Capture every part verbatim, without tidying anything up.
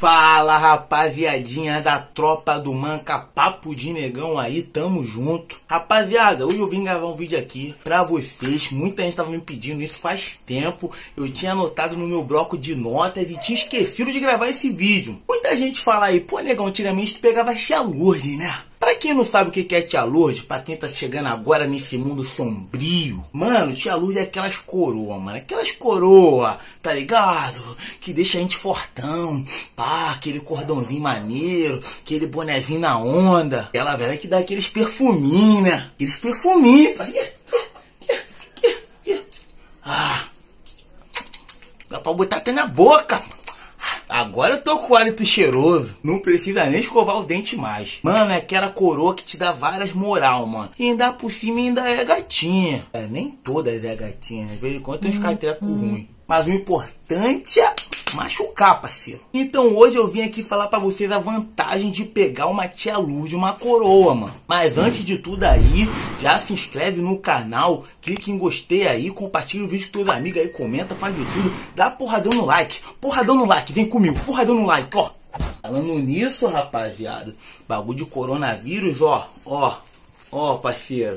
Fala, rapaziadinha da tropa do Manca, papo de negão aí, tamo junto. Rapaziada, hoje eu vim gravar um vídeo aqui pra vocês. Muita gente tava me pedindo isso faz tempo. Eu tinha anotado no meu bloco de notas e tinha esquecido de gravar esse vídeo. Muita gente fala aí, pô negão, antigamente tu pegava Tia Lourdes, né? Pra quem não sabe o que é Tia Lourdes, pra quem tá chegando agora nesse mundo sombrio, mano, Tia Lourdes é aquelas coroa, mano, aquelas coroa, tá ligado? Que deixa a gente fortão, pá, aquele cordãozinho maneiro, aquele bonezinho na onda, aquela velha que dá aqueles perfuminhos, né? Aqueles perfuminhos, ah, dá pra botar até na boca. Agora eu tô com o hálito cheiroso. Não precisa nem escovar os dentes mais. Mano, é aquela coroa que te dá várias moral, mano. E ainda por cima ainda é gatinha. É, nem todas é gatinha. Às vezes em quando tem uns catrecos ruins. Mas o importante é machucar, parceiro. Então hoje eu vim aqui falar pra vocês a vantagem de pegar uma Tia Lourdes, uma coroa, mano. Mas antes de tudo aí, já se inscreve no canal, clique em gostei aí, compartilha o vídeo com teus amigos aí, comenta, faz de tudo. Dá porradão no like, porradão no like, vem comigo, porradão no like, ó. Falando nisso, rapaziada, bagulho de coronavírus, ó, ó, ó, parceiro.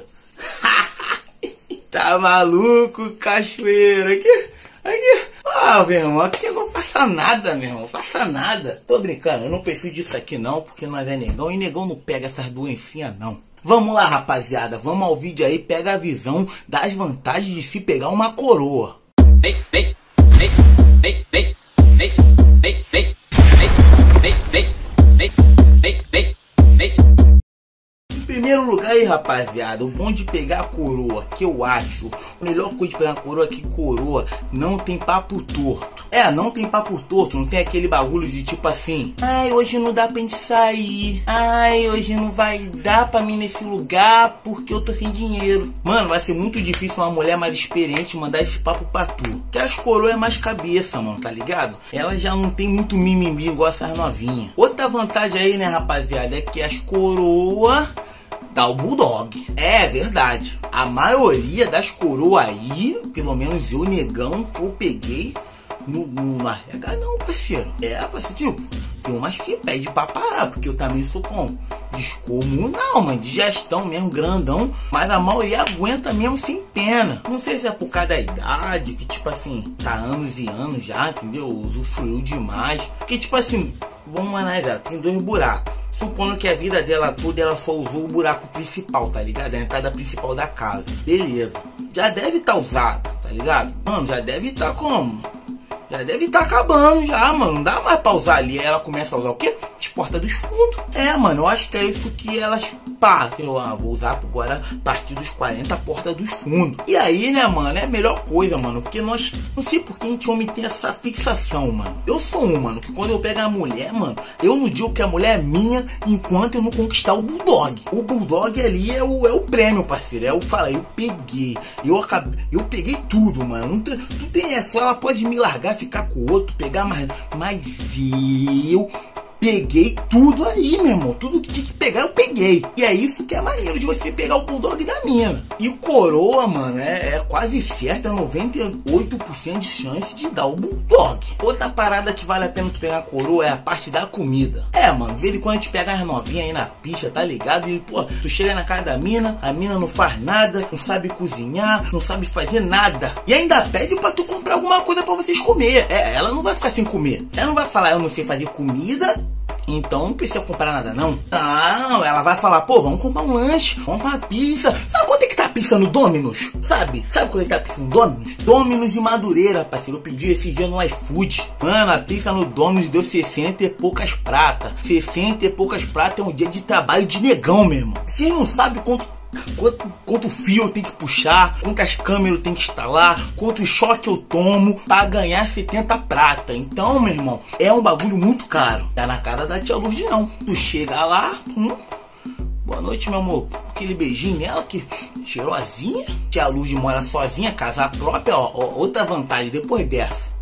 Tá maluco, cachoeira, aqui, aqui. Ah, meu irmão, aqui não passa nada, meu irmão, passa nada. Tô brincando, eu não preciso disso aqui não, porque nós é negão e negão não pega essas doencinhas não. Vamos lá, rapaziada, vamos ao vídeo aí, pega a visão das vantagens de se pegar uma coroa. Vem, vem, vem, vem, vem, vem, vem, vem, vem, vem, vem, vem, vem, vem. Em primeiro lugar aí, rapaziada, o bom de pegar a coroa, que eu acho, a melhor coisa de pegar a coroa é que coroa não tem papo torto. É, não tem papo torto, não tem aquele bagulho de tipo assim, ai, hoje não dá pra gente sair, ai, hoje não vai dar pra mim nesse lugar porque eu tô sem dinheiro. Mano, vai ser muito difícil uma mulher mais experiente mandar esse papo pra tu. Porque as coroas é mais cabeça, mano, tá ligado? Ela já não tem muito mimimi igual essas novinhas. Outra vantagem aí, né, rapaziada, é que as coroas dá o bulldog. É verdade. A maioria das coroas aí, pelo menos eu, negão, que eu peguei, não, não arrega não, parceiro. É, parceiro, tipo, tem umas que pede pra parar, porque eu também sou com descomunal, mano, digestão mesmo, grandão, mas a maioria aguenta mesmo sem pena. Não sei se é por causa da idade, que tipo assim, tá anos e anos já, entendeu? Usufruiu demais. Que tipo assim, vamos analisar, tem dois buracos. Supondo que a vida dela toda ela só usou o buraco principal, tá ligado? A entrada principal da casa. Beleza. Já deve estar tá usada, tá ligado? Mano, já deve estar tá como? Já deve estar tá acabando já, mano. Não dá mais pra usar ali. Ela começa a usar o quê? As portas dos fundos. É, mano, eu acho que é isso que elas... Pá, eu ah, vou usar agora a partir dos quarenta portas dos fundos. E aí, né, mano, é a melhor coisa, mano. Porque nós... Não sei por que a gente homem tem essa fixação, mano. Eu sou um, mano, que quando eu pego a mulher, mano, eu não digo que a mulher é minha enquanto eu não conquistar o bulldog. O bulldog ali é o, é o prêmio, parceiro. É o fala, eu peguei. Eu acabei... Eu peguei tudo, mano. Não tem, não tem essa. Ela pode me largar, ficar com o outro, pegar mais... Mas eu... peguei tudo aí, meu irmão. Tudo que tinha que pegar, eu peguei. E é isso que é maneiro de você pegar o bulldog da mina. E o coroa, mano, é, é quase certa, noventa e oito por cento de chance de dar o bulldog. Outra parada que vale a pena tu pegar a coroa é a parte da comida. É, mano, de vez em quando a gente pega as novinhas aí na pista, tá ligado? E, pô, tu chega na casa da mina, a mina não faz nada, não sabe cozinhar, não sabe fazer nada. E ainda pede pra tu comprar alguma coisa pra vocês comer. É, ela não vai ficar sem comer. Ela não vai falar, eu não sei fazer comida, então não precisa comprar nada não. Não, ela vai falar, pô, vamos comprar um lanche, vamos comprar uma pizza. Sabe quanto é que tá a pizza no Domino's? Sabe? Sabe quanto é que tá a pizza no Domino's? Domino's de Madureira, parceiro. Eu pedi esse dia no iFood. Mano, a pizza no Domino's deu sessenta e poucas pratas. sessenta e poucas pratas é um dia de trabalho de negão, meu irmão. Você não sabe quanto... Quanto, quanto fio eu tenho que puxar, quantas câmeras eu tenho que instalar, quanto choque eu tomo pra ganhar setenta prata. Então, meu irmão, é um bagulho muito caro. Tá na cara da Tia Lourdes não. Tu chega lá, hum, boa noite, meu amor. Aquele beijinho nela, que cheirosinha. Tia Lourdes mora sozinha, casa própria, ó, ó. Outra vantagem depois dessa.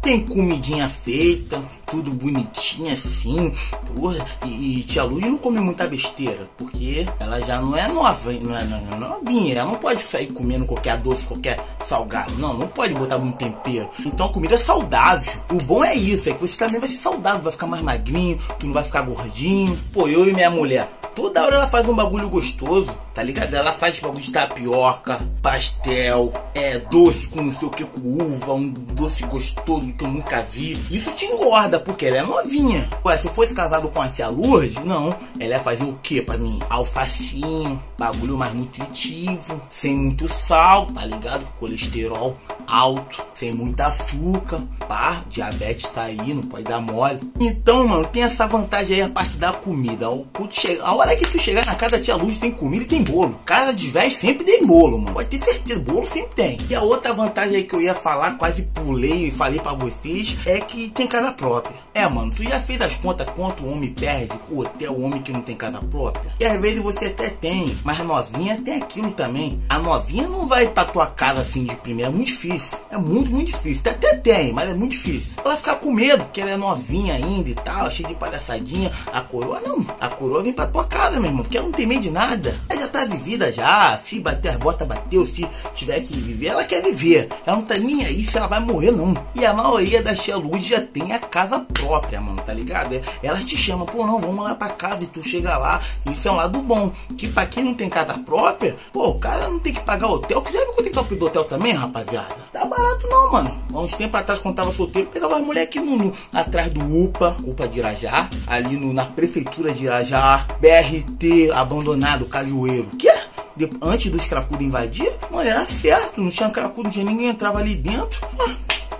Tem comidinha feita, tudo bonitinho assim, porra. E, e tia Luz não come muita besteira, porque ela já não é nova, não é, não é novinha. Ela não pode sair comendo qualquer doce, qualquer salgado. Não, não pode botar muito tempero. Então a comida é saudável. O bom é isso, é que você também vai ser saudável, vai ficar mais magrinho, tu não vai ficar gordinho. Pô, eu e minha mulher, toda hora ela faz um bagulho gostoso, tá ligado? Ela faz bagulho de tapioca, pastel, é, doce com não sei o que, com uva, um doce gostoso que eu nunca vi. Isso te engorda, porque ela é novinha. Ué, se eu fosse casado com a tia Lourdes, não, ela ia fazer o que pra mim? Alfacinho, bagulho mais nutritivo, sem muito sal, tá ligado? Colesterol alto, sem muito açúcar, pá, diabetes tá aí, não pode dar mole. Então, mano, tem essa vantagem aí a parte da comida. O puto chega, a hora que tu chegar na casa da tia Luz tem comida e tem bolo. Casa de velho sempre tem bolo, mano. Pode ter certeza, bolo sempre tem. E a outra vantagem aí que eu ia falar, quase pulei e falei pra vocês, é que tem casa própria. É, mano, tu já fez as contas quanto o homem perde com o hotel, o homem que não tem casa própria? E às vezes você até tem, mas a novinha tem aquilo também. A novinha não vai pra tua casa assim de primeira, é muito difícil. É muito, muito difícil. Até tem, mas é muito difícil. Ela ficar com medo, que ela é novinha ainda e tal, cheia de palhaçadinha. A coroa não. A coroa vem pra tua casa, meu irmão, porque ela não tem medo de nada. Ela já tá vivida já. Se bater as botas, bateu. Se tiver que viver, ela quer viver. Ela não tá nem aí se ela vai morrer, não. E a maioria das tia Luz já tem a casa própria, mano, tá ligado? Ela te chama, pô, não, vamos lá pra casa, e tu chega lá. Isso é um lado bom. Que pra quem não tem casa própria, pô, o cara não tem que pagar hotel. Que já viu quanto é que tá o do hotel também, rapaziada? Tá barato não, mano. Há uns tempos atrás, quando tava solteiro, pegava as mulheres aqui no, no, atrás do UPA, UPA de Irajá, ali no, na prefeitura de Irajá, B R T abandonado, Cajueiro. Que? De, antes dos cracudos invadir, mano, era certo, não tinha cracudo, não tinha ninguém, entrava ali dentro. Ah,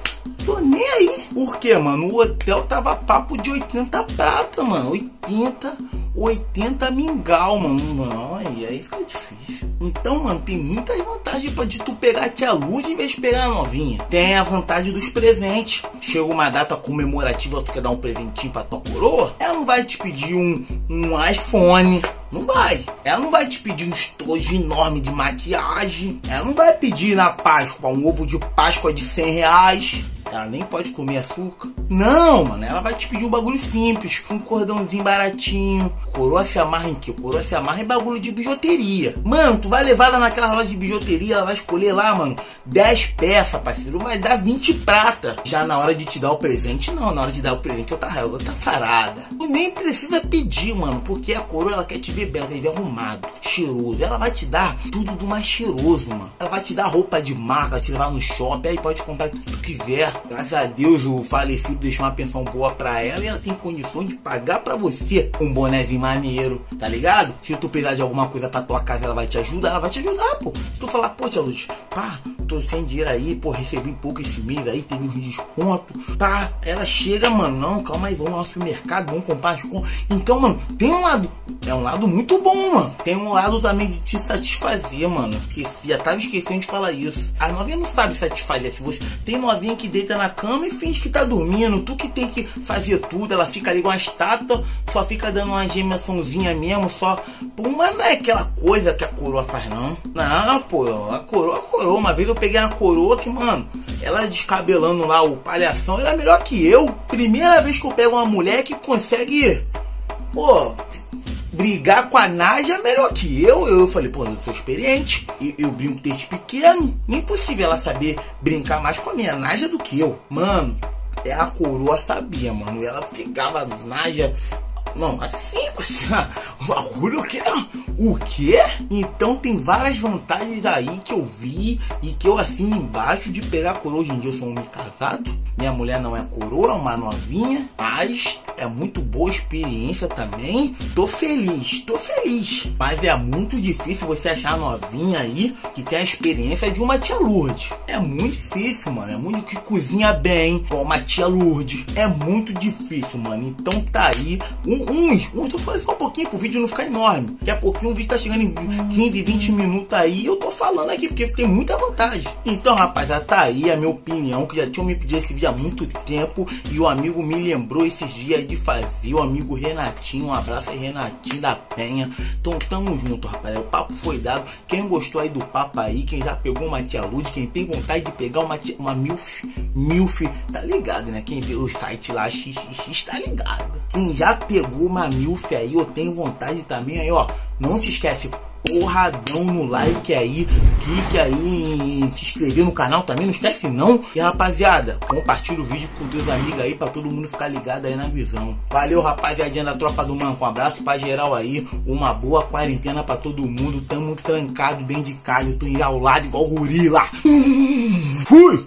tô nem aí. Por quê, mano? O hotel tava papo de oitenta prata, mano. oitenta, oitenta mingau, mano. Não, e aí fica difícil. Então, mano, tem muitas vantagens pra de tu pegar a tia Luz em vez de pegar a novinha. Tem a vantagem dos presentes. Chega uma data comemorativa, tu quer dar um presentinho pra tua coroa, ela não vai te pedir um, um iPhone. Não vai. Ela não vai te pedir um estojo enorme de maquiagem. Ela não vai pedir na Páscoa um ovo de Páscoa de cem reais. Ela nem pode comer açúcar. Não, mano, ela vai te pedir um bagulho simples, um cordãozinho baratinho. Coroa se amarra em quê? Coroa se amarra em bagulho de bijuteria. Mano, tu vai levar ela naquela loja de bijuteria, ela vai escolher lá, mano, dez peças, parceiro, vai dar vinte prata. Já na hora de te dar o presente, não, na hora de dar o presente eu tá, eu tá parada. Tu nem precisa pedir, mano, porque a coroa, ela quer te ver bem, ela quer te ver arrumado, cheiroso. Ela vai te dar tudo do mais cheiroso, mano. Ela vai te dar roupa de marca, vai te levar no shopping, aí pode comprar o que tu quiser. Graças a Deus o falecido deixou uma pensão boa pra ela e ela tem condições de pagar pra você um bonézinho maneiro, tá ligado? Se tu precisar de alguma coisa pra tua casa, ela vai te ajudar, ela vai te ajudar, pô. Se tu falar, pô, tia Luz, pá, tô sem dinheiro aí, pô, recebi pouco esse mês aí, teve um desconto, pá, ela chega, mano, não, calma aí, vamos lá no supermercado, vamos comprar as compras. Então, mano, tem um lado, é um lado muito bom, mano. Tem um lado também de te satisfazer, mano. Esqueci, já tava esquecendo de falar isso. A novinha não sabe satisfazer. Se você tem novinha que deita na cama e finge que tá dormindo, tu que tem que fazer tudo, ela fica ali com uma estátua, só fica dando uma gemiaçãozinha mesmo, só, pô, mas não é aquela coisa que a coroa faz, não. Não, pô, a coroa, a coroa, uma vez eu peguei uma coroa que, mano, ela descabelando lá o palhação, era melhor que eu. Primeira vez que eu pego uma mulher que consegue, pô, brigar com a Nádia melhor que eu. Eu falei, pô, eu sou experiente, eu, eu brinco desde pequeno, impossível ela saber brincar mais com a minha Nádia do que eu. Mano, é a coroa sabia, mano, ela pegava a Nádia, não, assim, assim, o bagulho, o que? O quê? Então tem várias vantagens aí que eu vi e que eu assino embaixo de pegar a coroa. Hoje em dia eu sou um homem casado, minha mulher não é coroa, é uma novinha, mas é muito boa experiência também. Tô feliz, tô feliz. Mas é muito difícil você achar novinha aí que tem a experiência de uma tia Lourdes. É muito difícil, mano. É muito que cozinha bem, como a tia Lourdes. É muito difícil, mano. Então tá aí um uns, uns, tô falando só um pouquinho pro vídeo não ficar enorme. Daqui a pouquinho o vídeo tá chegando em quinze, vinte minutos aí, eu tô falando aqui, porque tem muita vantagem. Então, rapaziada, tá aí a minha opinião, que já tinham me pedido esse vídeo há muito tempo, e o amigo me lembrou esses dias de fazer, o amigo Renatinho, um abraço aí, Renatinho da Penha. Então, tamo junto, rapaziada, o papo foi dado. Quem gostou aí do papo aí, quem já pegou uma tia Lud, quem tem vontade de pegar uma, tia, uma milf, milf, tá ligado, né? Quem vê o site lá, X X X, tá ligado. Quem já pegou uma milf aí, eu tenho vontade também aí, ó, não te esquece, porradão no like aí, clique aí em se inscrever no canal também, não esquece não. E rapaziada, compartilha o vídeo com teus amigos aí, pra todo mundo ficar ligado aí na visão. Valeu, rapaziadinha da Tropa do Manco, um abraço pra geral aí, uma boa quarentena pra todo mundo, tamo trancado dentro de casa, eu tô enjaulado igual gorila. Fui!